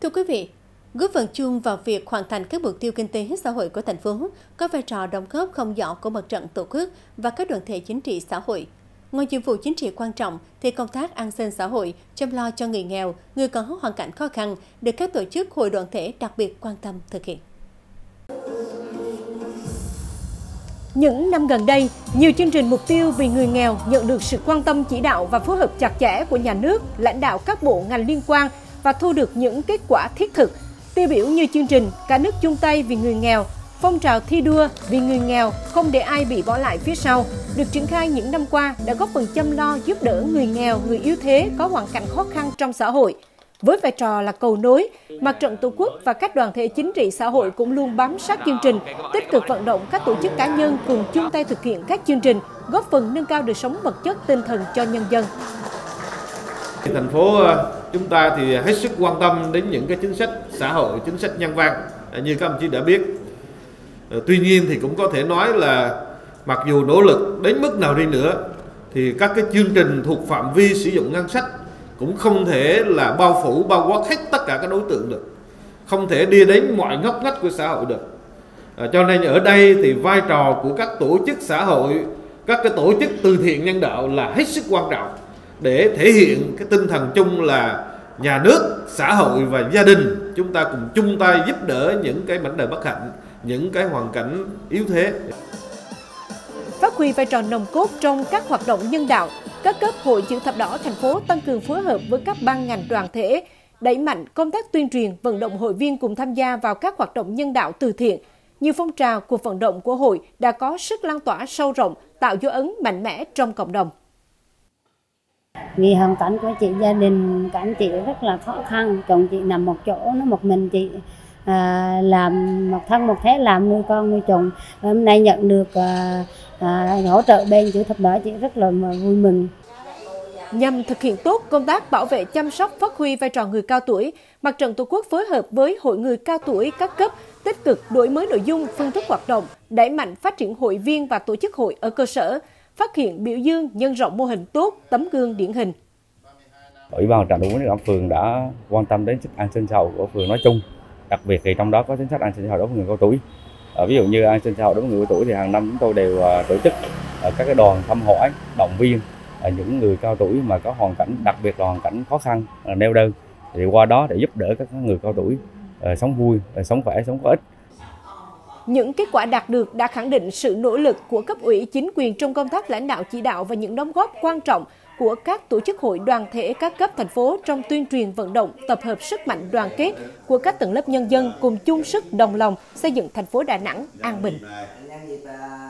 Thưa quý vị, góp phần chung vào việc hoàn thành các mục tiêu kinh tế xã hội của thành phố có vai trò đóng góp không nhỏ của Mặt trận Tổ quốc và các đoàn thể chính trị xã hội. Ngoài nhiệm vụ chính trị quan trọng thì công tác an sinh xã hội, chăm lo cho người nghèo, người có hoàn cảnh khó khăn được các tổ chức hội đoàn thể đặc biệt quan tâm thực hiện. Những năm gần đây, nhiều chương trình mục tiêu vì người nghèo nhận được sự quan tâm chỉ đạo và phối hợp chặt chẽ của nhà nước, lãnh đạo các bộ ngành liên quan và thu được những kết quả thiết thực. Tiêu biểu như chương trình Cả nước chung tay vì người nghèo, phong trào thi đua vì người nghèo không để ai bị bỏ lại phía sau, được triển khai những năm qua đã góp phần chăm lo giúp đỡ người nghèo, người yếu thế có hoàn cảnh khó khăn trong xã hội. Với vai trò là cầu nối, Mặt trận Tổ quốc và các đoàn thể chính trị xã hội cũng luôn bám sát chương trình, tích cực vận động các tổ chức cá nhân cùng chung tay thực hiện các chương trình, góp phần nâng cao đời sống vật chất tinh thần cho nhân dân. Thành phố chúng ta thì hết sức quan tâm đến những cái chính sách xã hội, chính sách nhân văn như các ông chí đã biết. Tuy nhiên thì cũng có thể nói là mặc dù nỗ lực đến mức nào đi nữa thì các cái chương trình thuộc phạm vi sử dụng ngân sách cũng không thể là bao phủ, bao quát hết tất cả các đối tượng được, không thể đi đến mọi ngóc ngách của xã hội được. Cho nên ở đây thì vai trò của các tổ chức xã hội, các cái tổ chức từ thiện nhân đạo là hết sức quan trọng để thể hiện cái tinh thần chung là nhà nước, xã hội và gia đình chúng ta cùng chung tay giúp đỡ những cái mảnh đời bất hạnh, những cái hoàn cảnh yếu thế. Phát huy vai trò nòng cốt trong các hoạt động nhân đạo, các cấp Hội Chữ Thập Đỏ thành phố tăng cường phối hợp với các ban ngành đoàn thể, đẩy mạnh công tác tuyên truyền, vận động hội viên cùng tham gia vào các hoạt động nhân đạo từ thiện. Nhiều phong trào, cuộc vận động của hội đã có sức lan tỏa sâu rộng, tạo dấu ấn mạnh mẽ trong cộng đồng. Vì hoàn cảnh của chị, gia đình của anh chị rất là khó khăn, chồng chị nằm một chỗ, nó một mình chị làm một thân một thế, làm nuôi con nuôi chồng. Hôm nay nhận được hỗ trợ bên Chữ Thập Đỏ, chị rất là vui mừng. Nhằm thực hiện tốt công tác bảo vệ, chăm sóc, phát huy vai trò người cao tuổi, Mặt trận Tổ quốc phối hợp với Hội người cao tuổi các cấp tích cực đổi mới nội dung, phương thức hoạt động, đẩy mạnh phát triển hội viên và tổ chức hội ở cơ sở, phát hiện, biểu dương, nhân rộng mô hình tốt, tấm gương điển hình. Ủy ban Mặt trận Tổ quốc ở phường đã quan tâm đến chính sách an sinh xã hội của phường nói chung, đặc biệt thì trong đó có chính sách an sinh xã hội đối với người cao tuổi. Ví dụ như an sinh xã hội đối với người cao tuổi thì hàng năm chúng tôi đều tổ chức các cái đoàn thăm hỏi, động viên những người cao tuổi mà có hoàn cảnh, đặc biệt là hoàn cảnh khó khăn, neo đơn, thì qua đó để giúp đỡ các người cao tuổi sống vui, sống khỏe, sống có ích. Những kết quả đạt được đã khẳng định sự nỗ lực của cấp ủy chính quyền trong công tác lãnh đạo chỉ đạo và những đóng góp quan trọng của các tổ chức hội đoàn thể các cấp thành phố trong tuyên truyền vận động, tập hợp sức mạnh đoàn kết của các tầng lớp nhân dân cùng chung sức đồng lòng xây dựng thành phố Đà Nẵng an bình.